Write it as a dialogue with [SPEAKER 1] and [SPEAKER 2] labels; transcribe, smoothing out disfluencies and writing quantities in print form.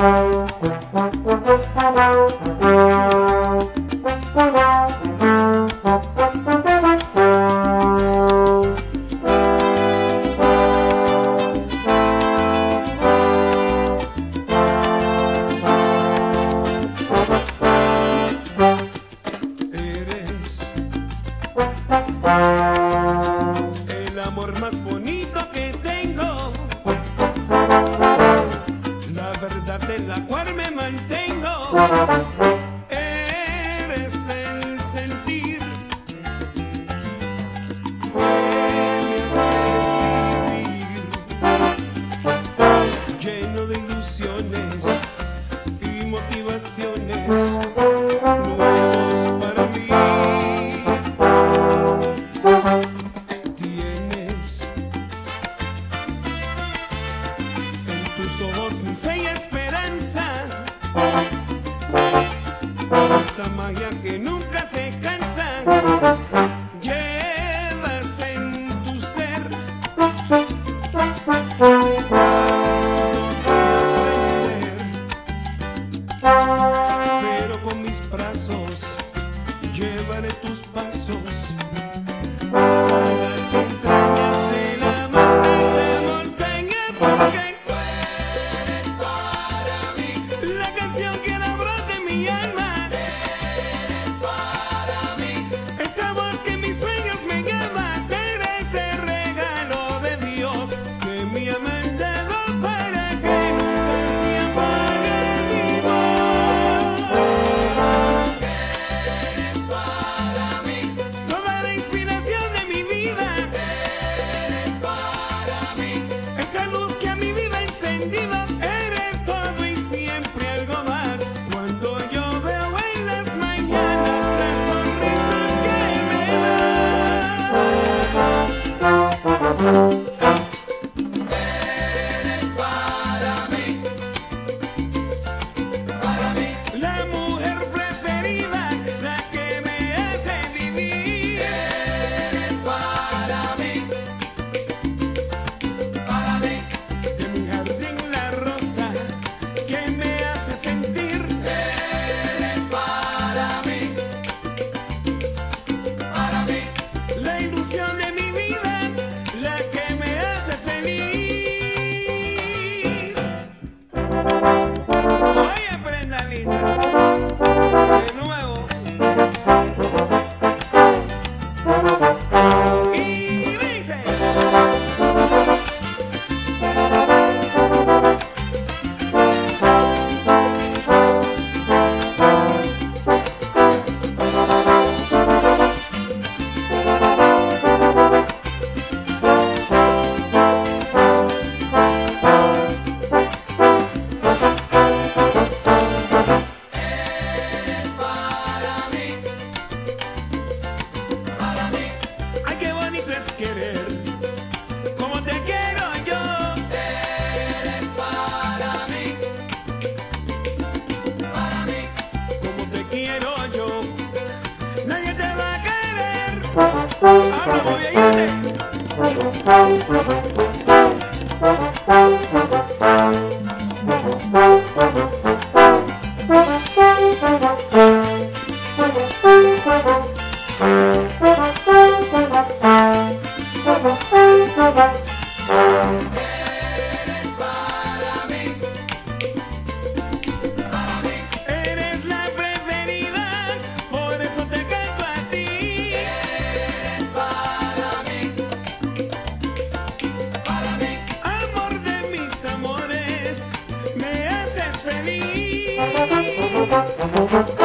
[SPEAKER 1] El amor más bonito que tengo, la verdad en la cual me mantengo. Eres el sentir que me hace vivir, lleno de ilusiones y motivaciones nuevos para mí. Tus ojos mi fe y esperanza, esa magia que nunca se cansa, llevas en tu ser. Pero con mis brazos llevaré tus pasos hasta las entrañas de la más alta montaña, porque la canción que brota en mi alma, eres para mí. Esa voz que en mis sueños me llama, eres el regalo de Dios que me ha mandado para que nunca se apague mi voz. Eres para mí toda la inspiración de mi vida. Eres para mí esa luz que a mi vida ha encendido. Eres todo y siempre algo más. Cuando yo veo en las mañanas las sonrisas que me das. Eres para mí, la mujer preferida, la que me hace vivir. Eres para mí, de mi jardín la rosa que me hace sentir. Eres para mí, la ilusión de mi vida, la que me hace feliz. Oye, prenda linda, de nuevo. Y dice: ay, qué bonito es querer como te quiero yo. Eres para mí, como te quiero yo. Nadie te va a querer. Habla, muy bien. Eres la preferida, por eso te canto a ti. Eres para mí, amor de mis amores, me haces feliz.